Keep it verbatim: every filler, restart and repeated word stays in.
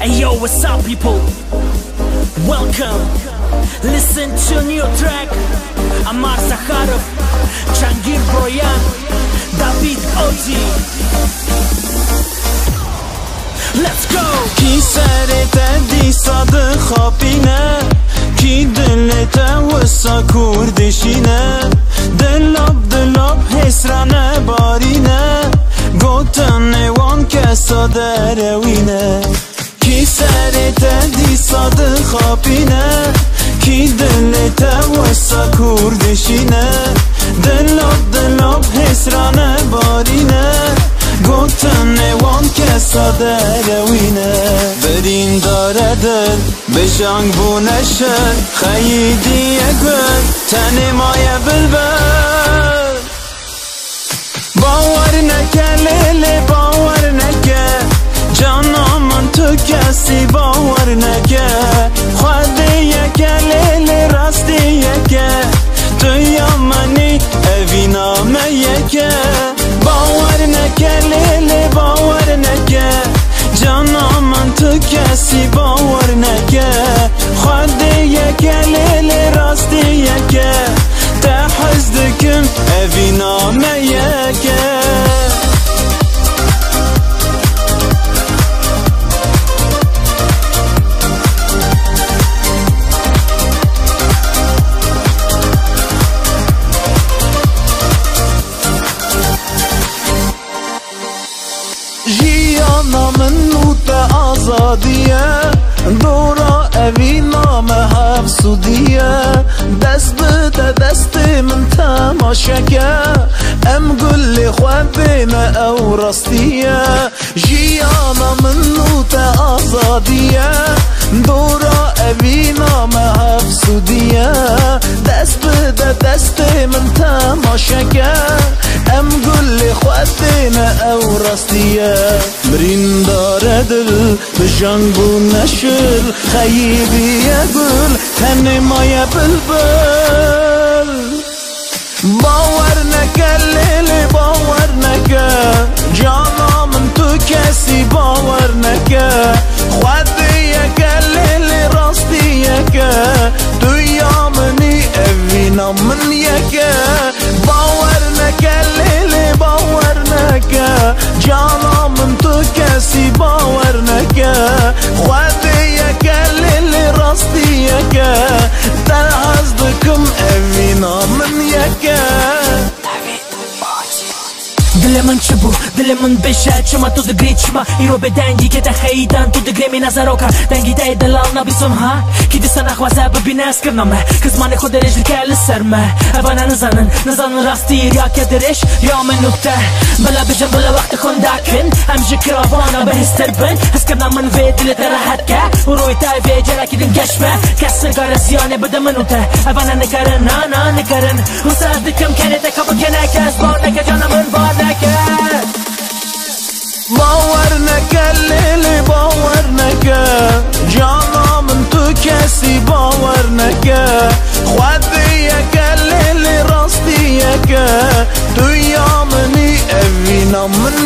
Hey yo, what's up people? Welcome. Listen to new track. Amar Zakharov, Changir Broyan, David Oti. Let's go. کی سرت دی صد خابینه کی دلت وسا کردشینه دلاب دلاب حسرانه بارینه گوتن وان کسا دروینه کی سرت دی صد خابینه کی دلت وسا کردشینه دلاب دلاب حسرانه بارینه گوتن وان کسا دروینه برین داره دل بشنگ بو نشه خیدی گل تن مایه بلبل باور نکه لیلی باور نکه جانا من تو کسی باور نکه خواهده یکه لیلی راستی یکه تو یا منی اوی نامه یکه باور نکه لیلی باور نکه جانا من تو کسی باور نکه خواهده یکه لیلی راستی یکه تحز دکم اوی نامه یکه جیانا من نوت آزادیه دورا اوی نام حفظودیه دست بده دست من تماشکه ام گل خواب بین او راستیه جیانا من نوت آزادیه دورا اوی نام حفظودیه دست بده دست من تماشکه ام گل خواب بین او راستیه برین داره دل بجنگ بو نشل خیبی گل تن مایه بلبل باور نکه لیلی باور نکه جانا من تو کسی باور نکه خواهده یکه لیلی راستی یکه تو یا منی اوینا من یکه باور نکه لیلی باور نکه جانا من تو کسی باور نکه خواهده یکه لیلی راستی یکه در از دکم اوینا من یکه دل من چه بود دل من بشه چما تو دگری چما ایرو به دنگی که تخییدن تو دگری می نظر آکر دنگی دای دلال نبیسم ها کی دیسا نخوازه ببینه از کرنامه کز من خود رجل کل سرمه اوانه نزنن نزنن راستی یا که درش یا من نکته بلا بجن بلا وقت خون داکن همجه کراوانا به هستر بن هست کرنام من وی دلت راحت که و روی تای وی جرا که دن گشمه کس نگار زیانه بده منوته اوانه نکرن نا نا نکرن و سرد کم کنه تکابو کنه که از بار نکه جانا من بار باور نکه لیلی باور نکه جانا من تو کسی باور نکه خواهده یکه لیلی راستی یکه تو یا منی اوینا من